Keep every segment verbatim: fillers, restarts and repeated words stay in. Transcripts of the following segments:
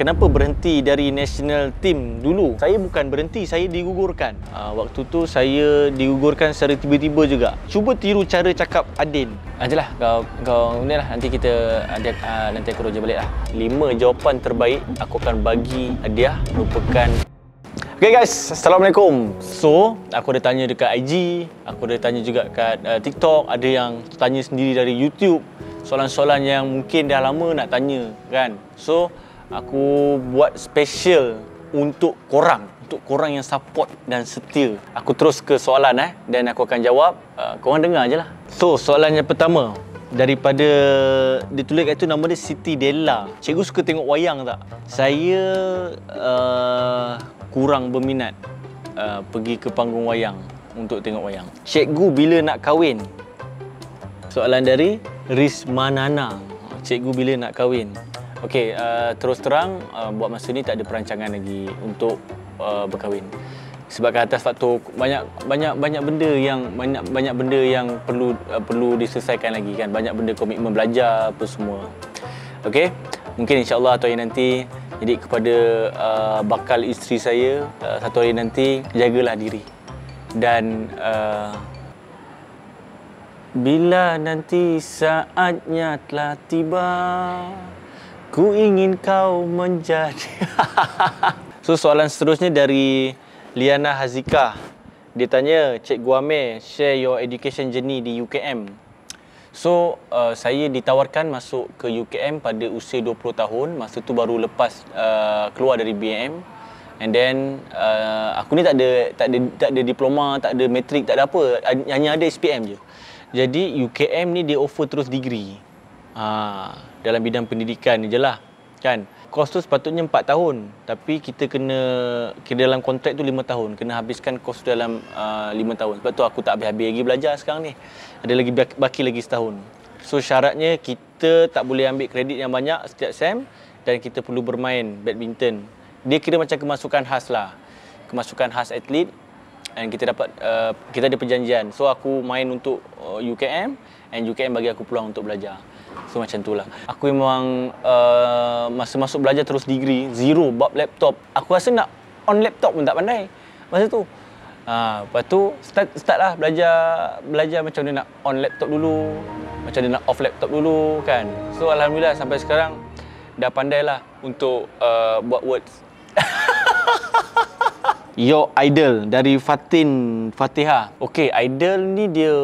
kenapa berhenti dari national team dulu? Saya bukan berhenti, saya digugurkan. uh, Waktu tu saya digugurkan secara tiba-tiba juga. Cuba tiru cara cakap Adin. Ajalah kau kau ni lah, nanti kita ada uh, nanti aku roja balik lah. Lima jawapan terbaik aku akan bagi hadiah merupakan. Okay guys, Assalamualaikum. So, aku ada tanya dekat I G, aku ada tanya juga kat uh, TikTok, ada yang tanya sendiri dari YouTube. Soalan-soalan yang mungkin dah lama nak tanya kan. So, aku buat special untuk korang, untuk korang yang support dan setia. Aku terus ke soalan eh dan aku akan jawab. Uh, korang dengar je lah. So, soalan yang pertama daripada dia tulis kat tu, nama dia Siti Della. Cikgu suka tengok wayang tak? Saya uh, kurang berminat uh, pergi ke panggung wayang untuk tengok wayang. Cikgu bila nak kahwin? Soalan dari Rizmanana. Cikgu bila nak kahwin? Okey, uh, terus terang uh, buat masa ni tak ada perancangan lagi untuk uh, berkahwin. Sebab atas faktor banyak banyak banyak benda yang banyak banyak benda yang perlu uh, perlu diselesaikan lagi kan. Banyak benda, komitmen belajar apa semua. Okey, mungkin insya-Allah satu hari nanti. Jadi kepada uh, bakal isteri saya, uh, satu hari nanti jagalah diri. Dan uh, bila nanti saatnya telah tiba, ku ingin kau menjadi. So soalan seterusnya dari Liana Hazika. Dia tanya, Cikgu Amir, share your education journey di U K M. So, uh, saya ditawarkan masuk ke U K M pada usia dua puluh tahun. Masa tu baru lepas uh, keluar dari B M. And then, uh, aku ni tak ada, tak ada tak ada diploma, tak ada matrik, tak ada apa. Hanya ada S P M je. Jadi, U K M ni dia offer terus degree. Ha, dalam bidang pendidikan ni je lah. Kan? Kos tu sepatutnya empat tahun, tapi kita kena, kita dalam kontrak tu lima tahun, kena habiskan kos tu dalam uh, lima tahun. Sebab tu aku tak habis-habis lagi belajar sekarang ni. Ada lagi baki lagi setahun. So syaratnya kita tak boleh ambil kredit yang banyak setiap sem dan kita perlu bermain badminton. Dia kira macam kemasukan khas lah. Kemasukan khas atlet, dan kita dapat uh, kita ada perjanjian. So aku main untuk uh, U K M, and U K M bagi aku peluang untuk belajar. So macam tu lah. Aku memang uh, masa masuk belajar terus degree, zero bab laptop. Aku rasa nak on laptop pun tak pandai masa tu. Ha, lepas tu start, start lah belajar, belajar macam mana nak on laptop dulu, macam mana nak off laptop dulu kan. So Alhamdulillah sampai sekarang dah pandai lah untuk uh, buat words. Your idol dari Fatin Fatihah. Okay, idol ni dia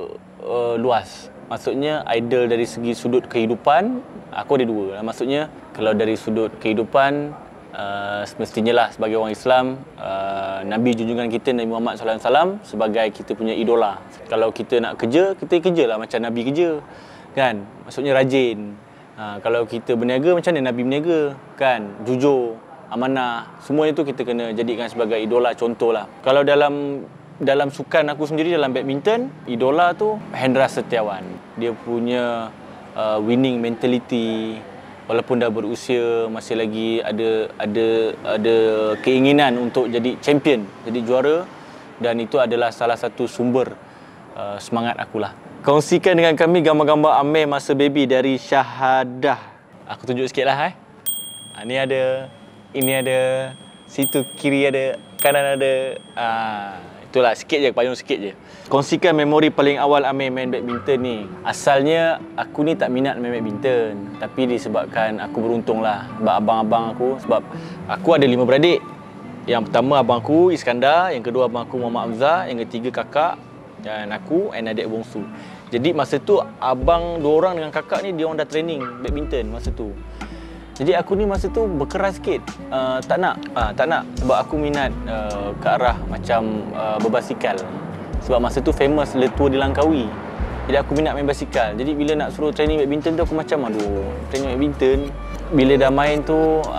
uh, luas. Maksudnya idol dari segi sudut kehidupan, aku ada dua. Maksudnya kalau dari sudut kehidupan, uh, semestinya lah sebagai orang Islam, uh, Nabi junjungan kita Nabi Muhammad sallallahu alaihi wasallam sebagai kita punya idola. Kalau kita nak kerja, kita kerja lah macam Nabi kerja, kan? Maksudnya rajin. Uh, kalau kita berniaga, macam mana Nabi berniaga, kan? Jujur, amanah, semua itu kita kena jadikan sebagai idola, contoh lah. Kalau dalam dalam sukan aku sendiri, dalam badminton, idola tu Hendra Setiawan. Dia punya uh, winning mentality, walaupun dah berusia, masih lagi ada ada ada keinginan untuk jadi champion, jadi juara, dan itu adalah salah satu sumber uh, semangat akulah. Kongsikan dengan kami gambar-gambar Amir masa baby dari Syahadah. Aku tunjuk sikitlah eh. Ha, ni ada, ini ada, situ kiri ada, kanan ada. Ah, itulah, sikit je, payung sikit je. Kongsikan memori paling awal Amir main badminton ni. Asalnya aku ni tak minat main badminton, tapi disebabkan aku beruntung lah sebab abang-abang aku. Sebab aku ada lima beradik. Yang pertama abang aku Iskandar, yang kedua abang aku Muhammad Hamzah, yang ketiga kakak dan aku and adik bongsu. Jadi masa tu abang dua orang dengan kakak ni dia orang dah training badminton masa tu. Jadi aku ni masa tu berkeras sikit, uh, tak nak, uh, tak nak sebab aku minat uh, ke arah macam uh, berbasikal. Sebab masa tu famous Le Tour di Langkawi. Jadi aku minat main basikal. Jadi bila nak suruh training badminton tu aku macam aduh, training badminton. Bila dah main tu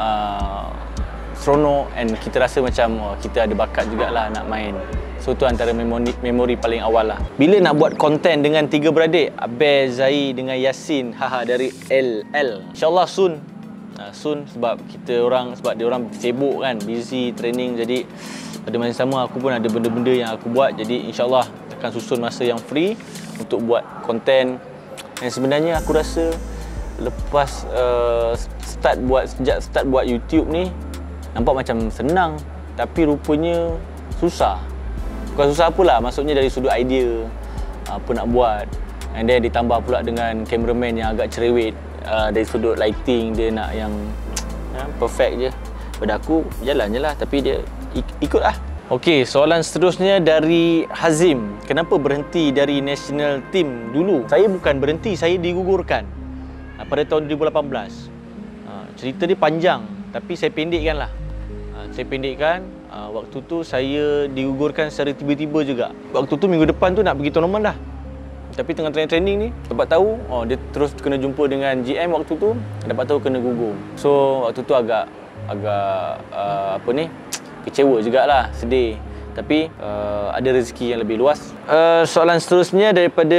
uh, seronok, and kita rasa macam oh, kita ada bakat jugalah nak main. So tu antara memori, memori paling awal lah. Bila nak buat konten dengan tiga beradik, Abel, Zai dengan Yasin, haha, dari L L. InsyaAllah soon. Uh, soon sebab kita orang, sebab dia orang sibuk kan, busy training. Jadi pada masa sama aku pun ada benda-benda yang aku buat. Jadi insyaAllah akan susun masa yang free untuk buat konten. Dan sebenarnya aku rasa lepas uh, start buat sejak start buat YouTube ni nampak macam senang, tapi rupanya susah. Bukan susah apalah, maksudnya dari sudut idea apa nak buat, and then ditambah pula dengan cameraman yang agak cerewet. Uh, dari sudut lighting dia nak yang uh, perfect je. Pada aku jalan je lah, tapi dia ik ikut lah. Okey, soalan seterusnya dari Hazim. Kenapa berhenti dari national team dulu? Saya bukan berhenti, saya digugurkan uh, pada tahun dua ribu lapan belas. Uh, cerita dia panjang, tapi saya pendekkan lah. Uh, saya pendekkan, uh, waktu tu saya digugurkan secara tiba-tiba juga. Waktu tu minggu depan tu nak pergi tournament dah. Tapi tengah training-training ni, dapat tahu, oh dia terus kena jumpa dengan G M waktu tu, dapat tahu kena gugur. So, waktu tu agak, agak uh, apa ni, kecewa jugalah, sedih. Tapi, uh, ada rezeki yang lebih luas. Uh, soalan seterusnya daripada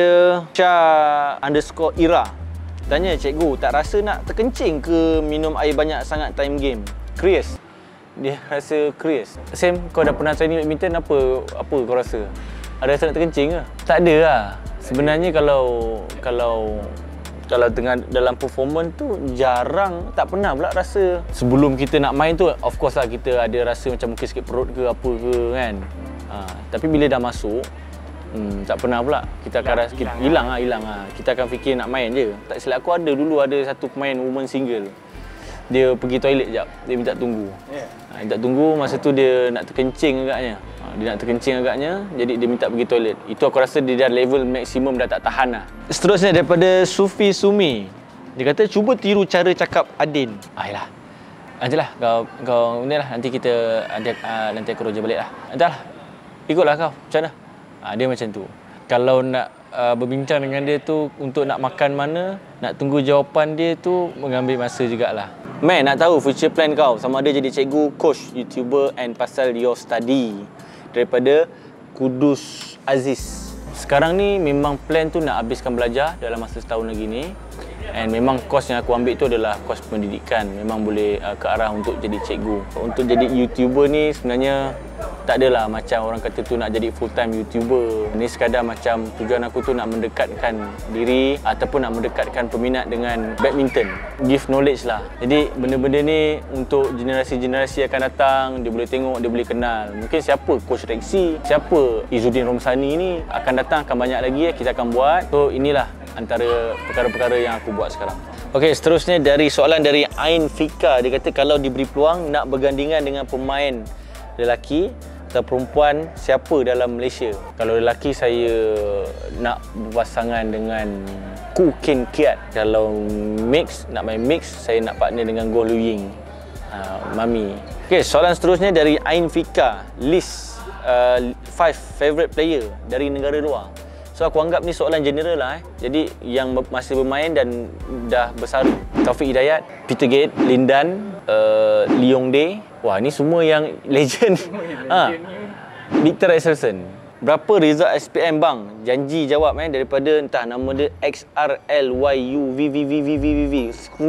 Syah underscore Ira. Tanya, cikgu, tak rasa nak terkencing ke minum air banyak sangat time game? Curious. Dia rasa curious. Sam, kau dah pernah training badminton, apa apa kau rasa? Ada rasa nak terkencing ke? Tak ada lah. Sebenarnya kalau kalau kalau tengah dalam performance tu jarang, tak pernah pula rasa. Sebelum kita nak main tu, of course lah kita ada rasa macam mungkin sikit perut ke apa ke kan. Ha, tapi bila dah masuk, hmm, tak pernah pula. Kita akan rasa hilang lah, hilang lah. Kita akan fikir nak main je. Tak silap aku ada dulu ada satu pemain woman single. Dia pergi toilet jap, dia minta tunggu. Ha, minta tunggu, masa tu dia nak terkencing agaknya. Dia nak terkencing agaknya, jadi dia minta pergi toilet. Itu aku rasa dia dah level maksimum, dah tak tahan lah. Seterusnya daripada Sufi Sumi. Dia kata, cuba tiru cara cakap Adin. Ayolah. Nantilah, kau, kau ni lah, nanti kita, nanti, uh, nanti aku roja balik lah. Nantilah, ikutlah kau, macam mana? Uh, dia macam tu. Kalau nak uh, berbincang dengan dia tu, untuk nak makan mana, nak tunggu jawapan dia tu, mengambil masa jugalah. Man, nak tahu future plan kau, sama ada jadi cikgu, coach, YouTuber and pasal your study. Daripada Kudus Aziz. Sekarang ni memang plan tu nak habiskan belajar dalam masa setahun lagi ni. And memang course yang aku ambil tu adalah course pendidikan. Memang boleh uh, ke arah untuk jadi cikgu. Untuk jadi YouTuber ni sebenarnya tak adalah macam orang kata tu nak jadi full time YouTuber. Ni sekadar macam tujuan aku tu nak mendekatkan diri ataupun nak mendekatkan peminat dengan badminton. Give knowledge lah. Jadi benda-benda ni untuk generasi-generasi akan datang, dia boleh tengok, dia boleh kenal. Mungkin siapa Coach Rexy, siapa Izzuddin Romsani ni akan datang, akan banyak lagi kita akan buat. So inilah antara perkara-perkara yang aku buat sekarang. Okey, seterusnya dari soalan dari Ain Fika. Dia kata kalau diberi peluang nak bergandingan dengan pemain lelaki atau perempuan siapa dalam Malaysia? Kalau lelaki saya nak berpasangan dengan Khoo Kian Kiat. Kalau mix, nak main mix, saya nak partner dengan Goh Liu Ying. Uh, Mami. Okey, soalan seterusnya dari Ain Fika. List uh, five favorite player dari negara luar. So aku anggap ni soalan general lah eh. Jadi yang masih bermain dan dah bersaru. Taufik Hidayat, Peter Gate, Lin Dan, uh, Lee Yong Dae. Wah, ni semua yang legend. Ha. Victor Axelsen. Berapa result S P M bang? Janji jawab eh daripada entah nama dia X R L Y U V V V V V V V.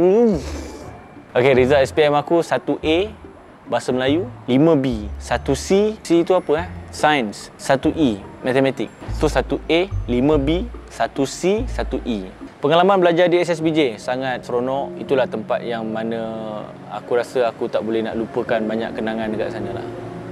Okey, result S P M aku satu A Bahasa Melayu, lima B, satu C, C itu apa eh? Science, satu E, Matematik. So satu A, lima B, satu C, satu E. Pengalaman belajar di S S B J sangat seronok. Itulah tempat yang mana aku rasa aku tak boleh nak lupakan banyak kenangan dekat sana lah.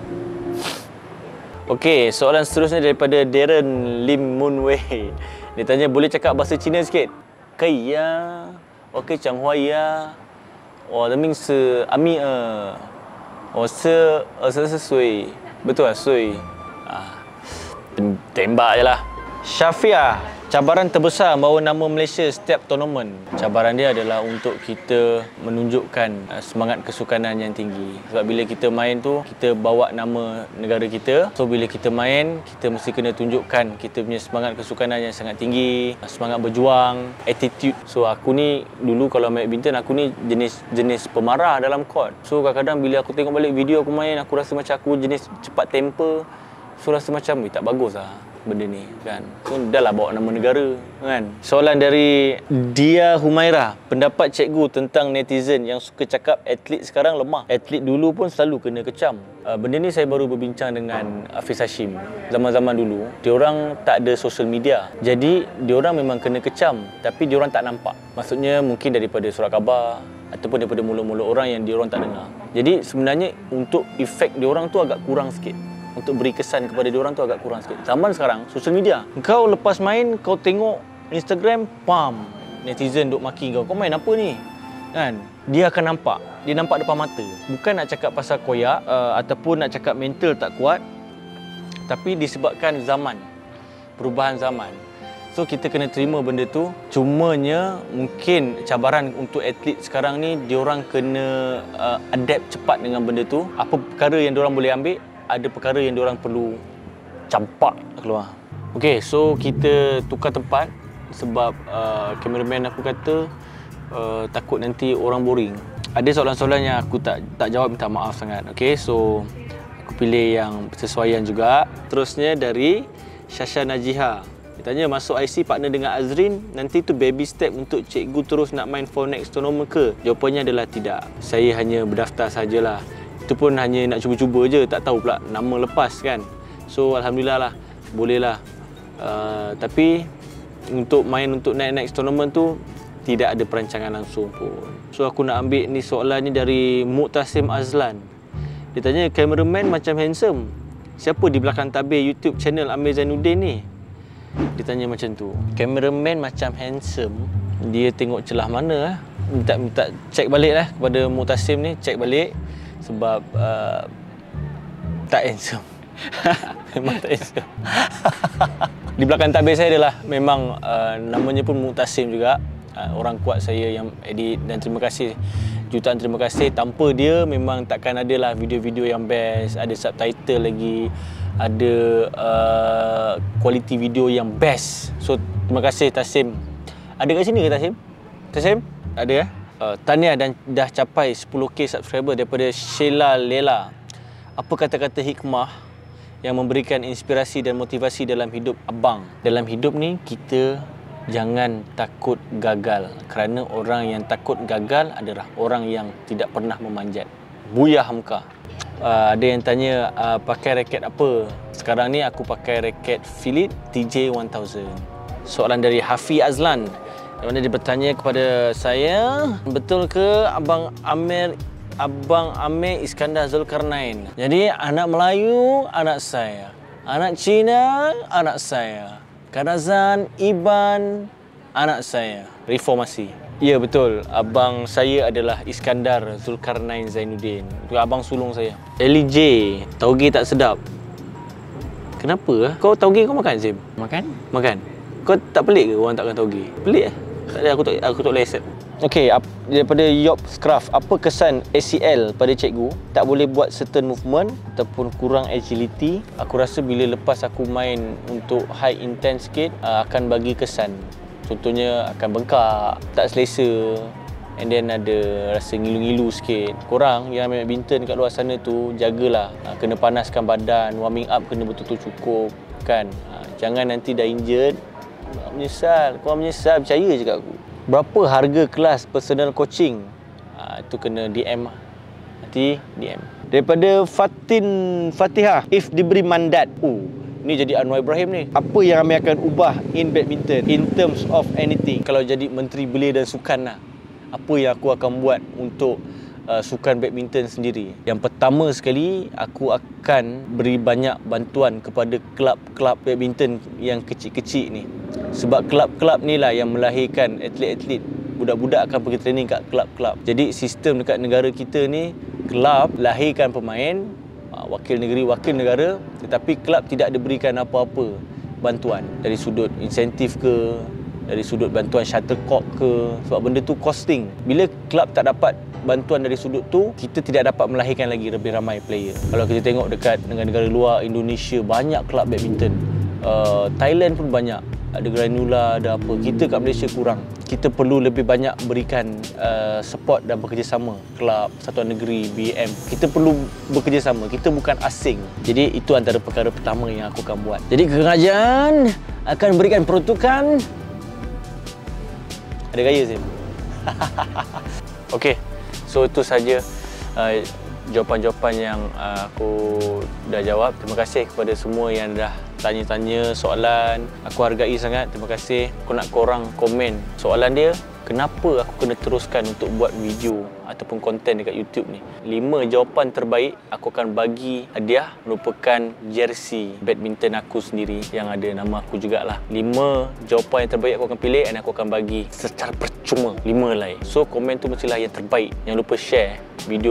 Okey, soalan seterusnya daripada Darren Lim Moon Wei. Dia tanya, boleh cakap bahasa Cina sikit? Kaya, okey, Changhua ya. Oh, that means ami eh. Oh, se, se, se, sui. Betul lah, sui. Ah, tembak je lah. Syafia, cabaran terbesar bawa nama Malaysia setiap tournament. Cabaran dia adalah untuk kita menunjukkan uh, semangat kesukanan yang tinggi. Sebab bila kita main tu, kita bawa nama negara kita. So bila kita main, kita mesti kena tunjukkan kita punya semangat kesukanan yang sangat tinggi, semangat berjuang, attitude. So aku ni dulu kalau main badminton, aku ni jenis jenis pemarah dalam court. So kadang-kadang bila aku tengok balik video aku main, aku rasa macam aku jenis cepat temper. So rasa macam, eh, tak bagus lah benda ni kan. So dah lah bawa nama negara kan. Soalan dari Dia Humaira, pendapat cikgu tentang netizen yang suka cakap atlet sekarang lemah. Atlet dulu pun selalu kena kecam. Uh, benda ni saya baru berbincang dengan Hafiz Hashim. Zaman-zaman dulu, diorang tak ada social media. Jadi diorang memang kena kecam, tapi diorang tak nampak. Maksudnya mungkin daripada surat khabar, ataupun daripada mulut-mulut orang yang diorang tak dengar. Jadi sebenarnya untuk efek diorang tu agak kurang sikit. Untuk beri kesan kepada diorang tu agak kurang sikit. Zaman sekarang, social media. Kau lepas main, kau tengok Instagram, pam, netizen duk maki kau. Kau main apa ni? Kan? Dia akan nampak. Dia nampak depan mata. Bukan nak cakap pasal koyak uh, ataupun nak cakap mental tak kuat. Tapi disebabkan zaman. Perubahan zaman. So kita kena terima benda tu. Cumanya mungkin cabaran untuk atlet sekarang ni, diorang kena uh, adapt cepat dengan benda tu. Apa perkara yang diorang boleh ambil, ada perkara yang diorang perlu campak keluar. Okay, so kita tukar tempat sebab uh, cameraman aku kata uh, takut nanti orang boring. Ada soalan-soalan yang aku tak tak jawab, minta maaf sangat. Okay, so aku pilih yang sesuaian juga. Terusnya dari Syasha Najiha. Dia tanya, masuk I C partner dengan Azrin, nanti tu baby step untuk cikgu terus nak main for next tournament ke? Jawapannya adalah tidak. Saya hanya berdaftar sajalah. Itu pun hanya nak cuba-cuba je, tak tahu pula nama lepas kan. So alhamdulillah lah, boleh lah. Uh, tapi untuk main untuk next tournament tu tidak ada perancangan langsung pun. So aku nak ambil ni soalan ni dari Muqtasim Azlan. Dia tanya, cameraman macam handsome. Siapa di belakang tabir YouTube channel Amir Zainuddin ni? Dia tanya macam tu. Cameraman macam handsome, dia tengok celah mana lah. Minta, minta check balik lah kepada Muqtasim ni, check balik. Sebab uh, tak handsome. Memang tak handsome. Di belakang tabir saya adalah memang uh, namanya pun Muqtasim juga. Uh, orang kuat saya yang edit, dan terima kasih, jutaan terima kasih. Tanpa dia memang takkan ada lah video-video yang best, ada subtitle lagi, ada uh, quality video yang best. So terima kasih Tasim. Ada kat sini ke Tasim? Tasim? Ada eh? Uh, tahniah dan dah capai sepuluh K subscriber daripada Sheila Lela. Apa kata-kata hikmah yang memberikan inspirasi dan motivasi dalam hidup abang? Dalam hidup ni kita jangan takut gagal, kerana orang yang takut gagal adalah orang yang tidak pernah memanjat. Buya Hamka. Uh, ada yang tanya uh, pakai raket apa? Sekarang ni aku pakai raket Philips T J seribu. Soalan dari Hafi Azlan, di mana dia bertanya kepada saya, betul ke Abang Amir Abang Amir Iskandar Zulkarnain? Jadi anak Melayu anak saya, anak Cina anak saya, Kanazan Iban anak saya. Reformasi. Ya betul, abang saya adalah Iskandar Zulkarnain Zainuddin. Itu abang sulung saya. Ellie J, tauge tak sedap. Kenapa? Kau tauge kau makan, Zim? Makan? Makan. Kau tak pelik ke orang tak makan tauge? Pelik eh? Tak ada, aku tak aku tak boleh accept. Okey, daripada Yop Scruff, apa kesan A C L pada cikgu? Tak boleh buat certain movement ataupun kurang agility. Aku rasa bila lepas aku main untuk high intense sikit, akan bagi kesan. Contohnya akan bengkak, tak selesa, and then ada rasa ngilu-ngilu sikit. Korang yang main badminton kat luar sana tu, jagalah, kena panaskan badan, warming up kena betul-betul cukup kan. Jangan nanti dah injured, menyesal. Korang menyesal, percaya je kat aku. Berapa harga kelas personal coaching? Ha, itu kena D M. Nanti D M. Daripada Fatin Fatihah, if diberi mandat. Oh, ni jadi Anwar Ibrahim ni. Apa yang kami akan ubah in badminton in terms of anything? Kalau jadi Menteri Belia dan Sukan lah, apa yang aku akan buat untuk uh, sukan badminton sendiri? Yang pertama sekali, aku akan beri banyak bantuan kepada kelab-kelab badminton yang kecil-kecil ni. Sebab kelab-kelab ni lah yang melahirkan atlet-atlet. Budak-budak akan pergi training kat kelab-kelab. Jadi sistem dekat negara kita ni, kelab lahirkan pemain, wakil negeri, wakil negara, tetapi kelab tidak diberikan apa-apa bantuan dari sudut insentif ke, dari sudut bantuan shuttlecock ke, sebab benda tu costing. Bila kelab tak dapat bantuan dari sudut tu, kita tidak dapat melahirkan lagi lebih ramai player. Kalau kita tengok dekat negara-negara luar, Indonesia banyak kelab badminton, uh, Thailand pun banyak, ada Granula, ada apa. Kita kat Malaysia kurang. Kita perlu lebih banyak berikan uh, support dan bekerjasama. Kelab, satuan negeri, B M. Kita perlu bekerjasama. Kita bukan asing. Jadi itu antara perkara pertama yang aku akan buat. Jadi kerajaan akan berikan peruntukan. Ada gaya, Zim? Okey. So itu saja uh, jawapan-jawapan yang uh, aku dah jawab. Terima kasih kepada semua yang dah tanya-tanya soalan. Aku hargai sangat. Terima kasih. Aku nak korang komen soalan dia, kenapa aku kena teruskan untuk buat video ataupun konten dekat YouTube ni. Lima jawapan terbaik aku akan bagi hadiah merupakan jersey badminton aku sendiri yang ada nama aku jugalah. Lima jawapan yang terbaik aku akan pilih dan aku akan bagi secara percuma lima helai. So komen tu mestilah yang terbaik. Jangan lupa share